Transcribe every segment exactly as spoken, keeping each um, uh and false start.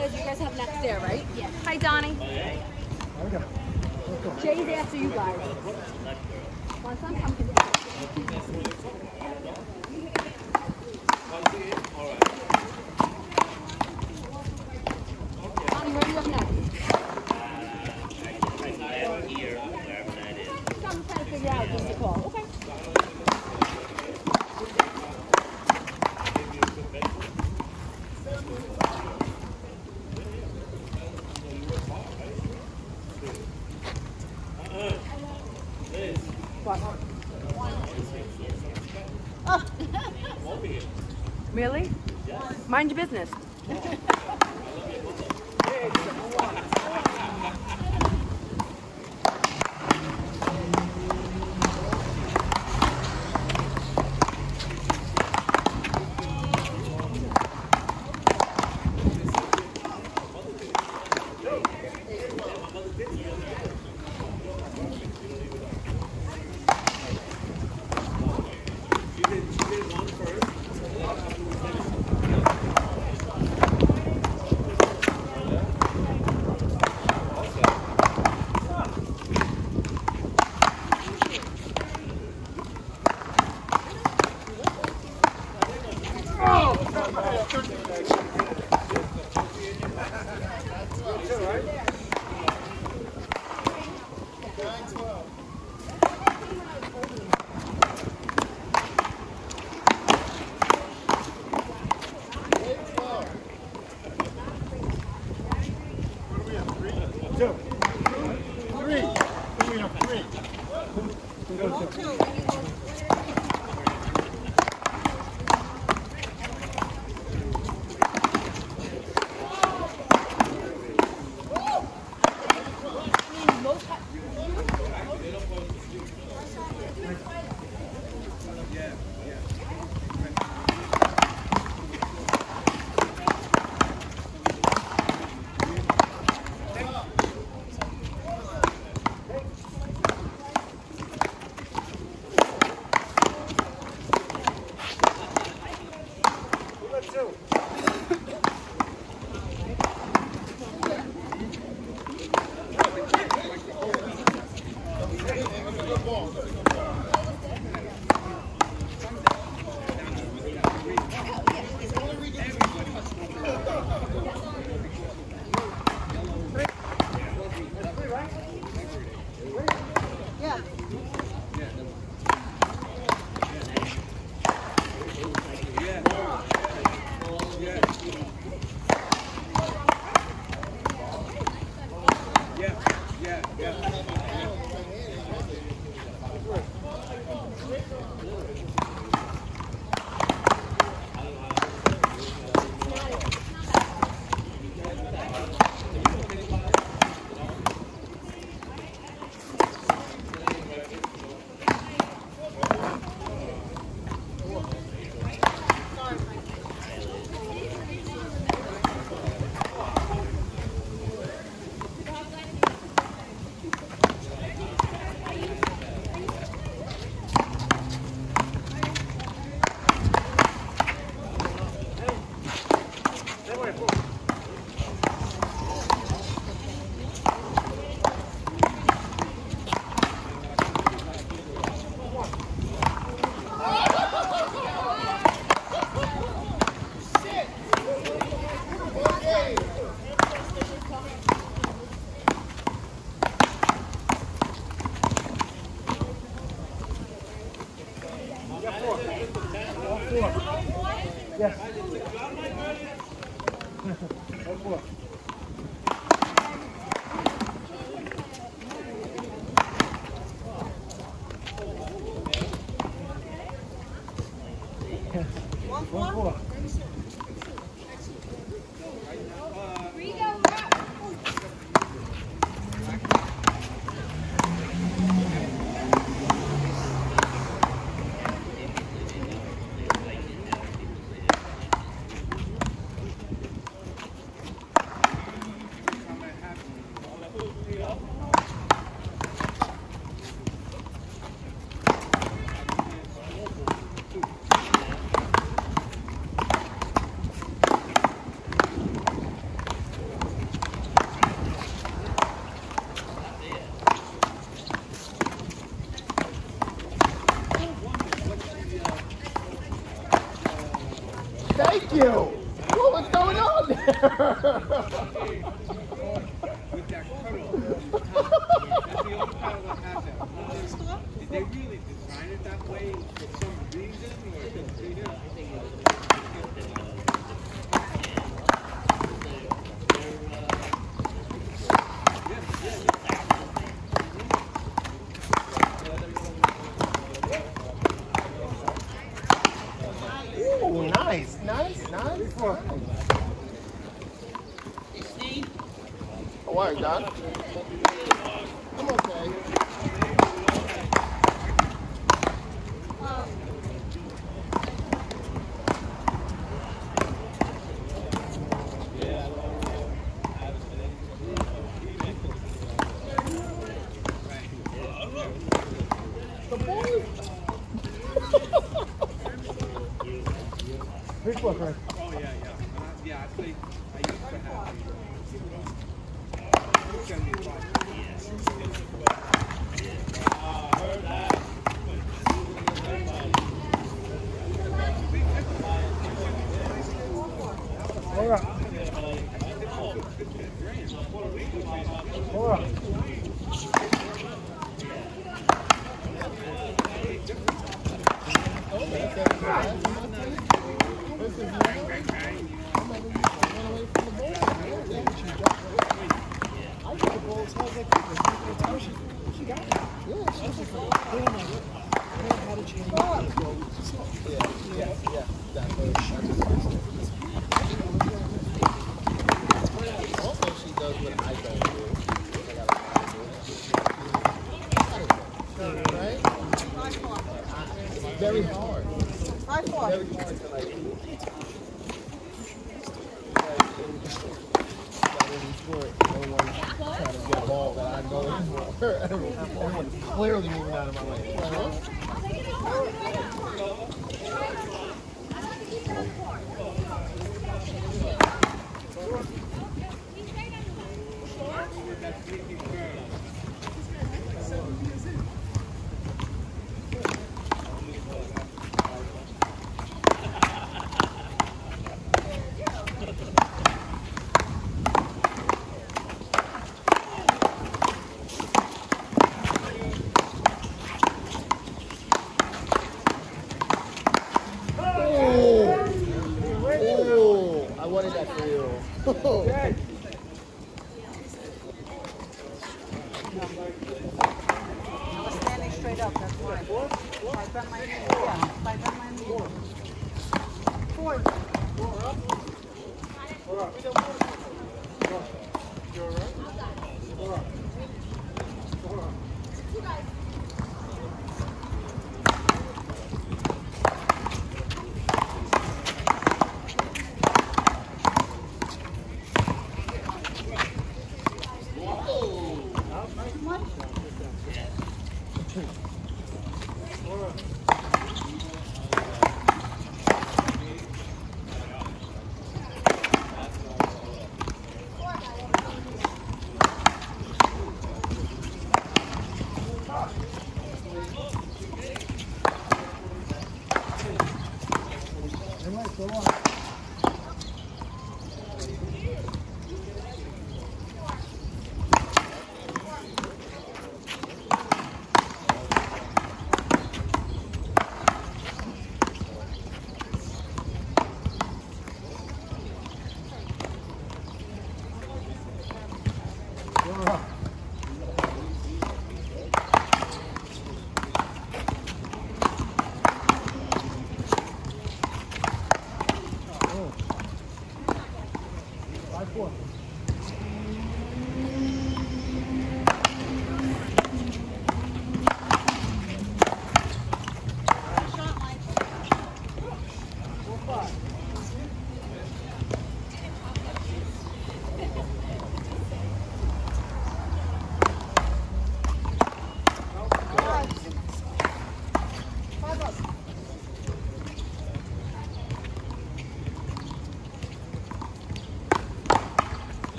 You guys have next there, right? Yeah. Hi, Donnie. Okay. Jay's after you guys. Want some? Come to Donnie, where do you have next? I'm trying to figure out just to call. Okay. Oh. Really? Mind your business. Two. Three. Three. Three. Yes. All four. One four. One four. With that cutoff. That's the only part what happened. Did they really design it that way for some reason, or did they just? Ooh, nice, nice, nice. How are you, Don? I'm okay. The boy. Big book, right? Oh yeah, yeah. Uh, yeah, I played. I used to have. seventy-five. Hold up. Hold up. Very hard. High four. Very hard to like. No one trying to get a ball that I'm going for. Everyone's clearly moving out of my way. I wanted that for you. I was standing straight up, that's why. I bent my knee. Yeah, I bent my knee. Four. Four up. Four up. You all right? Four up. Four up.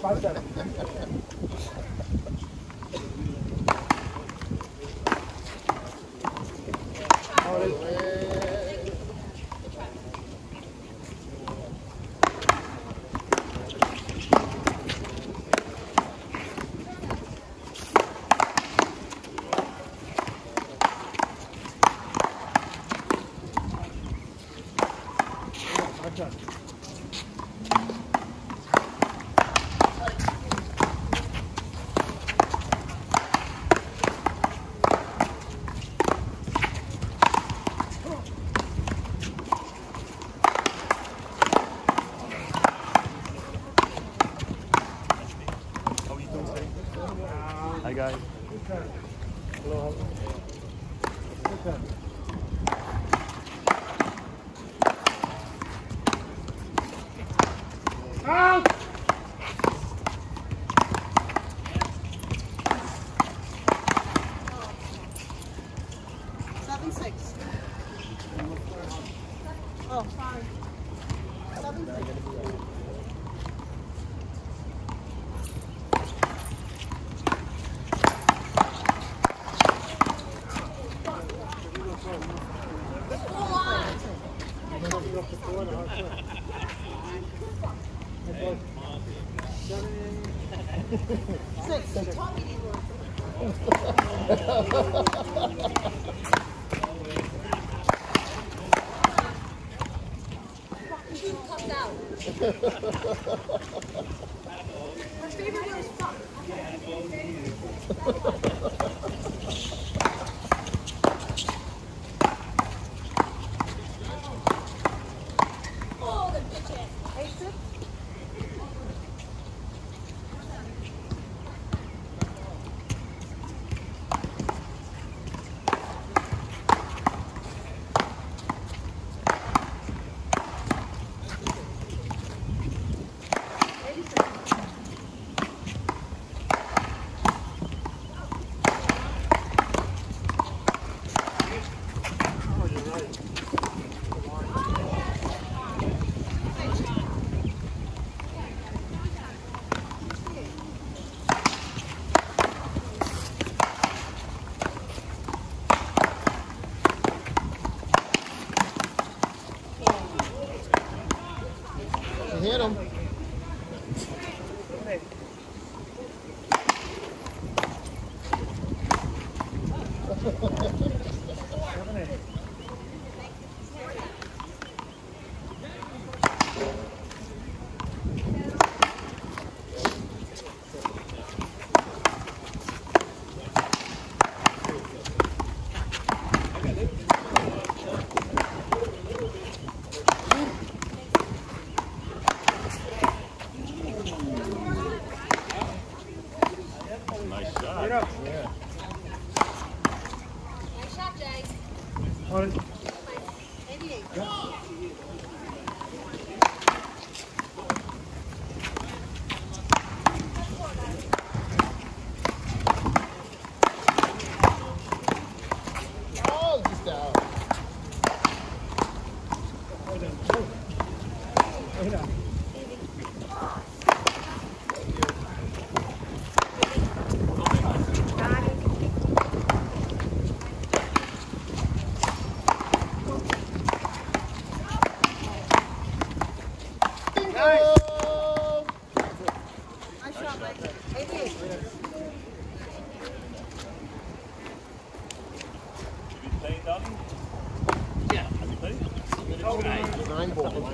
Five seven. Hi guys. Hello. Out! Seven six. Oh, sorry. Seven six. Six. Comes out. My favorite word is fuck. Oh, the bitch ass. Hey, six. Hit him. Nice shot. Get up. Yeah. Nice shot, Jay. On it. eighty-eight. Oh, just out. Right on. Oh! Nice shot, Mike. eighty-eight. You playing, Donnie? Yeah. Have you played? Nine ball.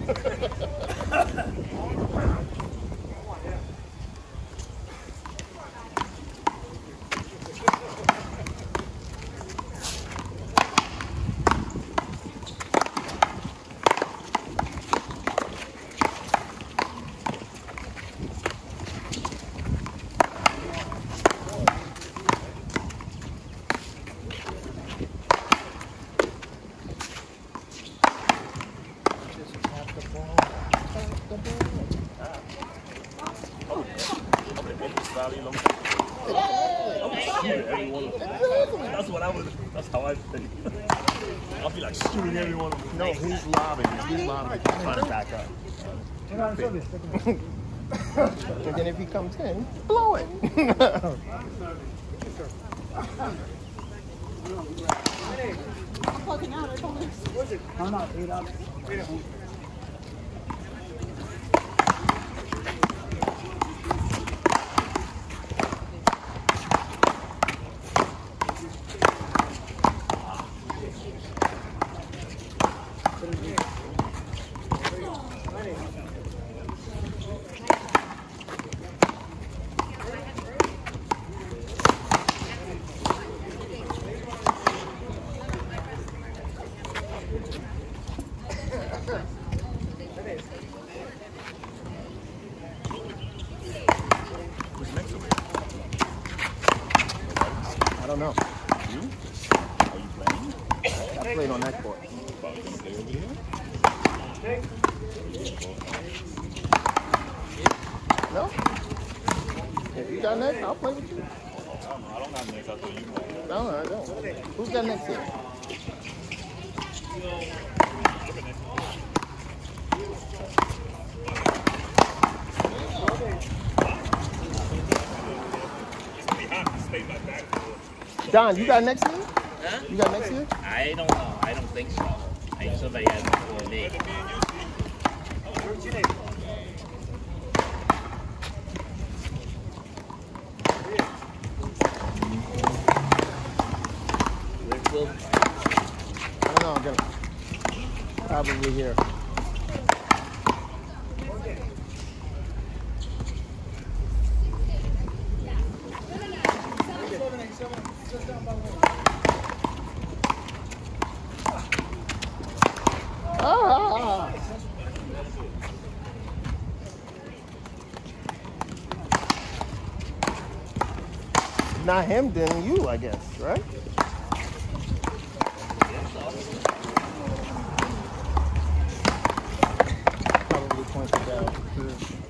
Valley long time. Oh, shoot every one of them. That's what I would. That's how I think. I'll be like shooting every one of them. No, he's lobbing. He's lobbing. Trying to back up. Hang on, Sylvia. And then if he comes in, blow it. I'm plugging out. I told him. I'm not eight up. Who's next to me? I don't know. You? Are you playing? I played on that court. Probably gonna play over here. No? If you got next, I'll play with you. I don't know. I don't have next. I thought you played. No, I don't. Who's got next here? Stay like that. Don, you got next here? Huh? You got next here? I don't know. I don't think so. I think somebody has before me. Where's Will? I don't know. I'm gonna probably here. Ah! Not him, then you, I guess, right? Probably pointed out.